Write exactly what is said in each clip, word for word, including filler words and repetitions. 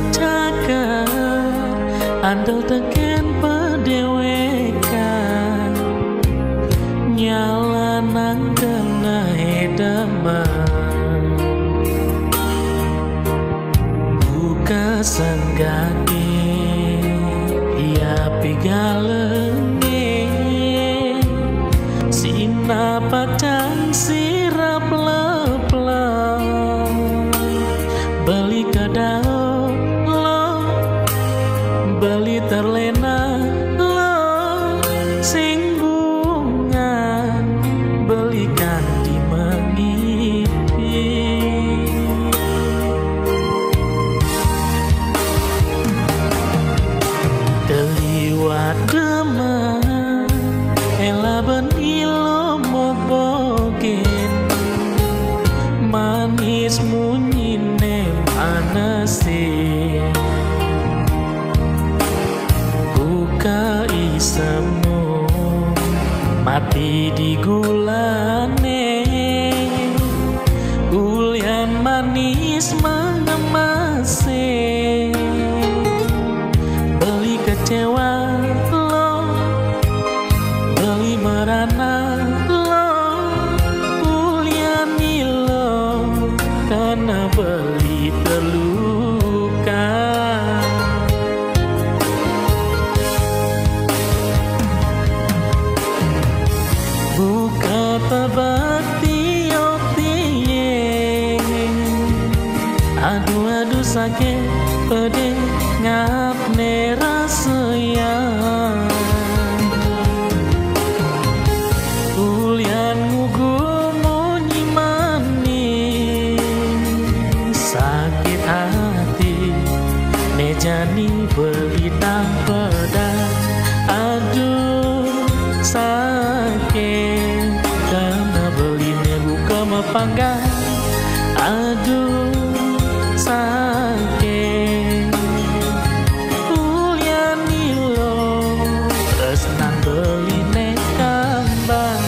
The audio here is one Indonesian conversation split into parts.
cakar andal teken pedewekan nyala nang kena edaman buka sanggake ia pigalenge sina padang sirap leplang beli kadao lo beli terlena lo sing bunga belikan di mengipi terliwat demam ela benilo mobogen manis munyine manase buka isemu mati di gulane ulian manis mengemase beli kecewa lo beli merana lo ulian lo karena beli terluka buka tabakti otiye adu-adu sakit pede ngap nerasayang ulian ngugu manis sakit hati nejani beli pedang aduh sakit karena beli buka mepanggang aduh sakit ulian nilo resnan beli nekambang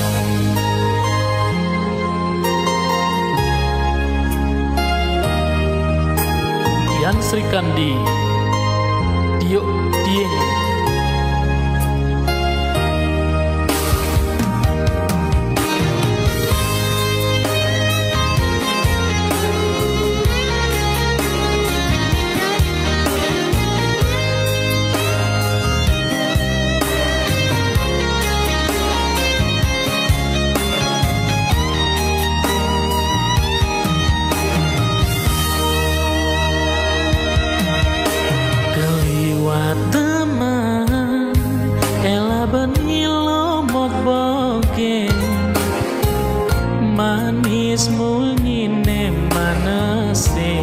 Dian Sri Kandi Diok Dieng teman ela benilo mokboge manis munyine manase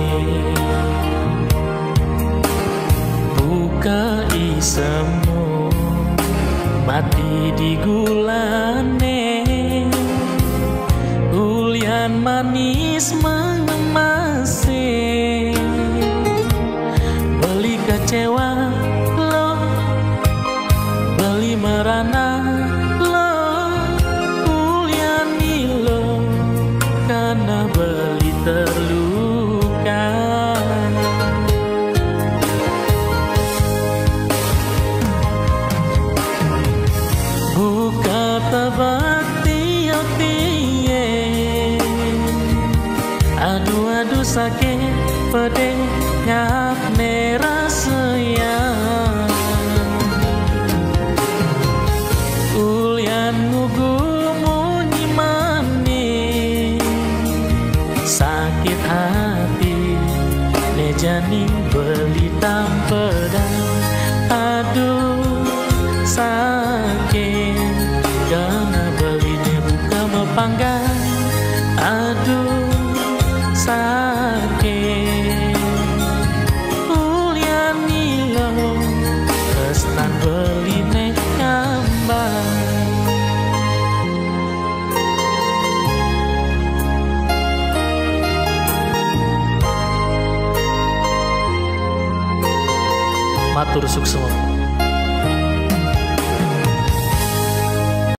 buka isemu mati di gulane ulian manis mengemase beli kecewa merana lo ulian lo karena beli terluka buka tabakti otiye adu-adu sakit pede ngap nerasayang ulian ngugu munyi manis sakit hati nejani beli tampedang aduh sakit karena belinya buka mepanggang aduh sakit ulian nilo resnan beli nekambang matur suksema.